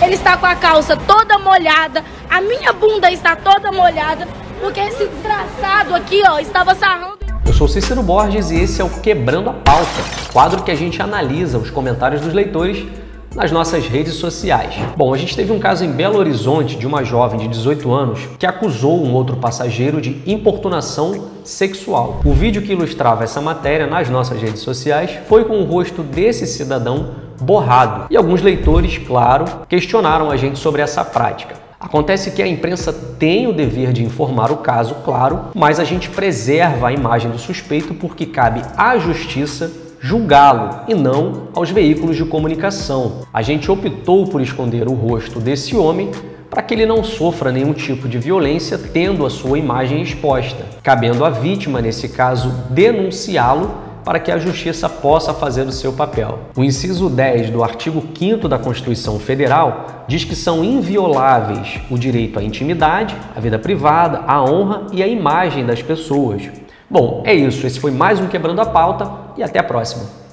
ele está com a calça toda molhada, a minha bunda está toda molhada, porque esse desgraçado aqui, ó, estava sarrando. Eu sou Cícero Borges e esse é o Quebrando a Pauta, quadro que a gente analisa os comentários dos leitores nas nossas redes sociais. Bom, a gente teve um caso em Belo Horizonte de uma jovem de 18 anos que acusou um outro passageiro de importunação sexual. O vídeo que ilustrava essa matéria nas nossas redes sociais foi com o rosto desse cidadão borrado. E alguns leitores, claro, questionaram a gente sobre essa prática. Acontece que a imprensa tem o dever de informar o caso, claro, mas a gente preserva a imagem do suspeito porque cabe à justiça julgá-lo e não aos veículos de comunicação. A gente optou por esconder o rosto desse homem para que ele não sofra nenhum tipo de violência tendo a sua imagem exposta, cabendo à vítima, nesse caso, denunciá-lo para que a justiça possa fazer o seu papel. O inciso 10 do artigo 5º da Constituição Federal diz que são invioláveis o direito à intimidade, à vida privada, à honra e à imagem das pessoas. Bom, é isso. Esse foi mais um Quebrando a Pauta e até a próxima.